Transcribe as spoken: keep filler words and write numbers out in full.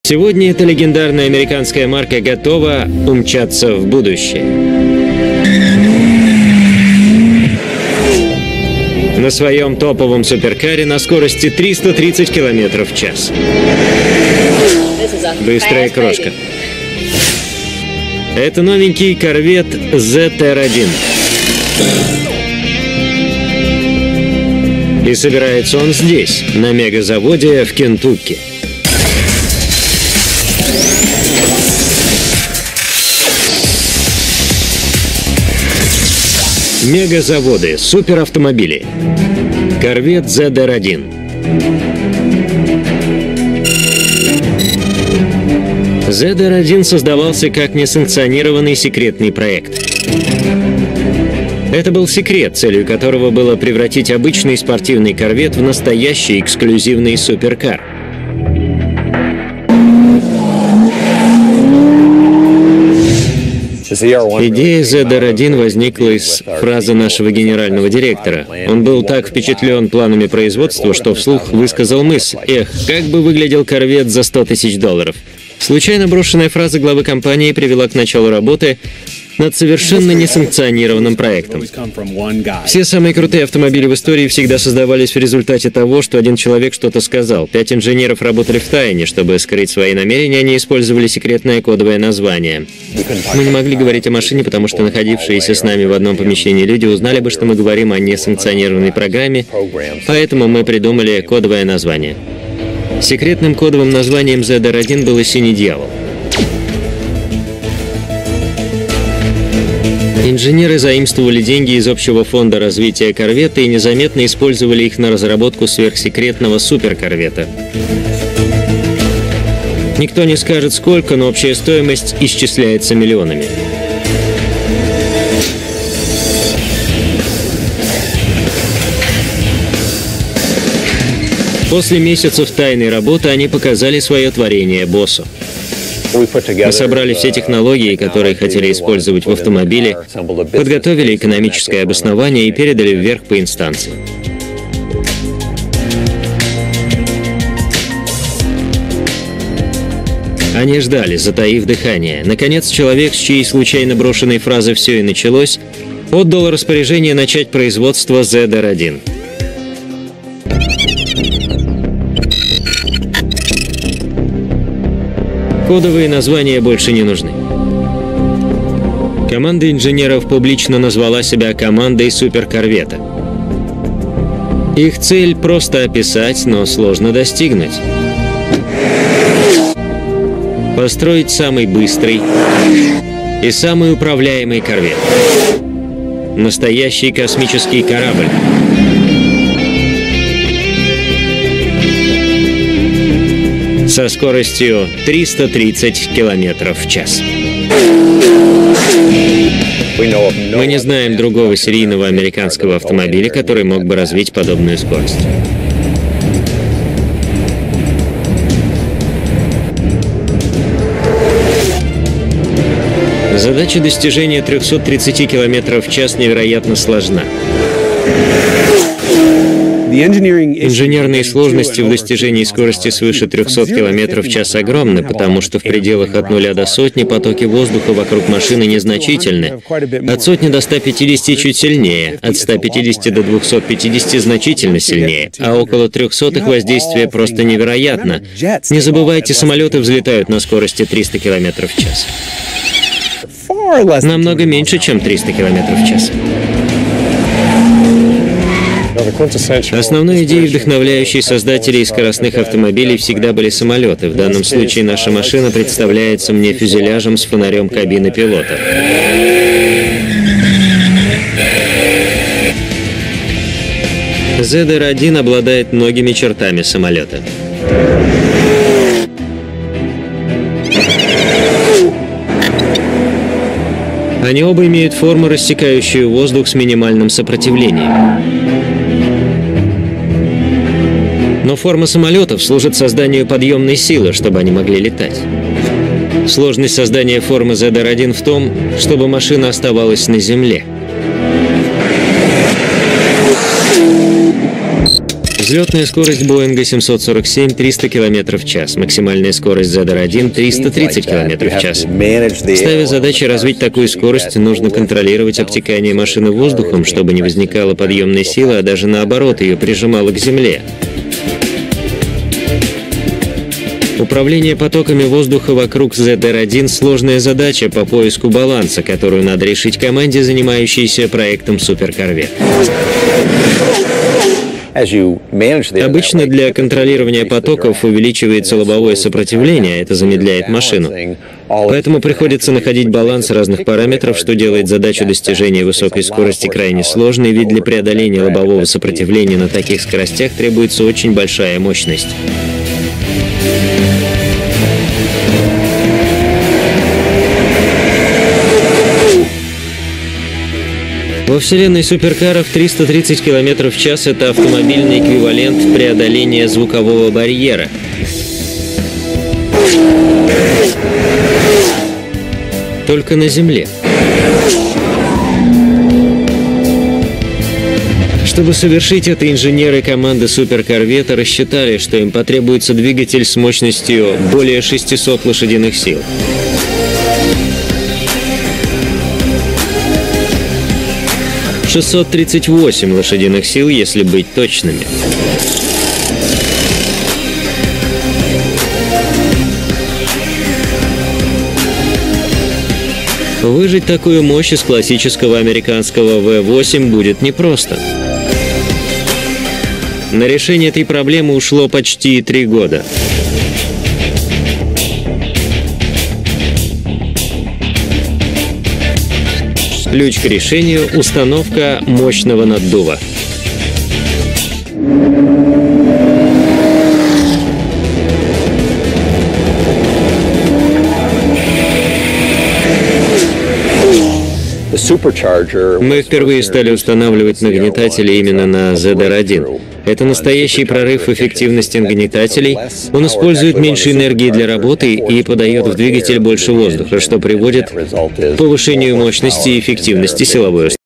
Сегодня эта легендарная американская марка готова умчаться в будущее. На своем топовом суперкаре на скорости триста тридцать километров в час. Быстрая крошка. Это новенький корвет зет эр один. И собирается он здесь, на мегазаводе в Кентукки. Мегазаводы, суперавтомобили. Корвет зет эр один. зет эр один создавался как несанкционированный секретный проект. Это был секрет, целью которого было превратить обычный спортивный корвет в настоящий эксклюзивный суперкар. Идея зет эр один возникла из фразы нашего генерального директора. Он был так впечатлен планами производства, что вслух высказал мысль: «Эх, как бы выглядел корвет за сто тысяч долларов». Случайно брошенная фраза главы компании привела к началу работы над совершенно несанкционированным проектом. Все самые крутые автомобили в истории всегда создавались в результате того, что один человек что-то сказал. Пять инженеров работали в тайне. Чтобы скрыть свои намерения, они использовали секретное кодовое название. Мы не могли говорить о машине, потому что находившиеся с нами в одном помещении люди узнали бы, что мы говорим о несанкционированной программе, поэтому мы придумали кодовое название. Секретным кодовым названием зет эр один было «Синий дьявол». Инженеры заимствовали деньги из общего фонда развития корвета и незаметно использовали их на разработку сверхсекретного суперкорвета. Никто не скажет сколько, но общая стоимость исчисляется миллионами. После месяцев тайной работы они показали свое творение боссу. Мы собрали все технологии, которые хотели использовать в автомобиле, подготовили экономическое обоснование и передали вверх по инстанции. Они ждали, затаив дыхание. Наконец, человек, с чьей случайно брошенной фразы все и началось, отдал распоряжение начать производство зет эр один. Кодовые названия больше не нужны. Команда инженеров публично назвала себя командой суперкорвета. Их цель просто описать, но сложно достигнуть. Построить самый быстрый и самый управляемый корвет. Настоящий космический корабль. Со скоростью триста тридцать километров в час. Мы не знаем другого серийного американского автомобиля, который мог бы развить подобную скорость. Задача достижения трёхсот тридцати километров в час невероятно сложна. Инженерные сложности в достижении скорости свыше трёхсот километров в час огромны, потому что в пределах от нуля до сотни потоки воздуха вокруг машины незначительны. От сотни до ста пятидесяти чуть сильнее, от ста пятидесяти до двухсот пятидесяти значительно сильнее, а около трёхсот их воздействие просто невероятно. Не забывайте, самолеты взлетают на скорости триста километров в час. Намного меньше, чем триста километров в час. Основной идеей, вдохновляющей создателей скоростных автомобилей, всегда были самолеты. В данном случае наша машина представляется мне фюзеляжем с фонарем кабины пилота. зет эр один обладает многими чертами самолета. Они оба имеют форму, рассекающую воздух с минимальным сопротивлением. Но форма самолетов служит созданию подъемной силы, чтобы они могли летать. Сложность создания формы зет эр один в том, чтобы машина оставалась на земле. Взлетная скорость Боинга семьсот сорок семь — триста километров в час, максимальная скорость зет ар один — триста тридцать километров в час. Ставя задачи развить такую скорость, нужно контролировать обтекание машины воздухом, чтобы не возникало подъемной силы, а даже наоборот, ее прижимало к земле. Управление потоками воздуха вокруг зет ар один — сложная задача по поиску баланса, которую надо решить команде, занимающейся проектом суперкорвет. Обычно для контролирования потоков увеличивается лобовое сопротивление, это замедляет машину. Поэтому приходится находить баланс разных параметров, что делает задачу достижения высокой скорости крайне сложной, ведь для преодоления лобового сопротивления на таких скоростях требуется очень большая мощность. Во вселенной суперкаров триста тридцать километров в час — это автомобильный эквивалент преодоления звукового барьера. Только на Земле. Чтобы совершить это, инженеры команды суперкорвета рассчитали, что им потребуется двигатель с мощностью более шестисот лошадиных сил. шестьсот тридцать восемь лошадиных сил, если быть точными. Выжать такую мощь из классического американского вэ восемь будет непросто. На решение этой проблемы ушло почти три года. Ключ к решению — установка мощного наддува. Мы впервые стали устанавливать нагнетатели именно на зет ар один. Это настоящий прорыв в эффективности нагнетателей. Он использует меньше энергии для работы и подает в двигатель больше воздуха, что приводит к повышению мощности и эффективности силовой установки.